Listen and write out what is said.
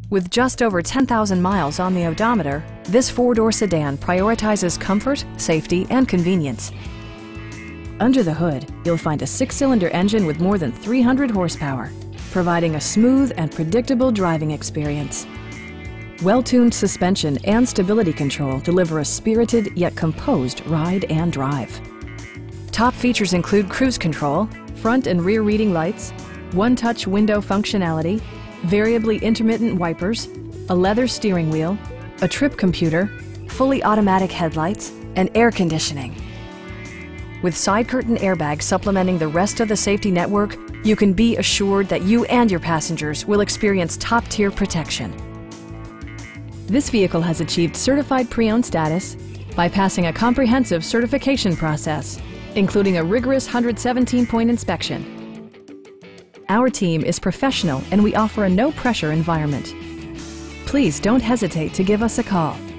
With just over 10,000 miles on the odometer, this four-door sedan prioritizes comfort, safety, and convenience. Under the hood, you'll find a six-cylinder engine with more than 300 horsepower, providing a smooth and predictable driving experience. Well-tuned suspension and stability control deliver a spirited yet composed ride and drive. Top features include cruise control, front and rear reading lights, one-touch window functionality, variably intermittent wipers, a leather steering wheel, a trip computer, fully automatic headlights, and air conditioning. With side curtain airbags supplementing the rest of the safety network, you can be assured that you and your passengers will experience top-tier protection. This vehicle has achieved certified pre-owned status by passing a comprehensive certification process, including a rigorous 117-point inspection. Our team is professional and we offer a no-pressure environment. Please don't hesitate to give us a call.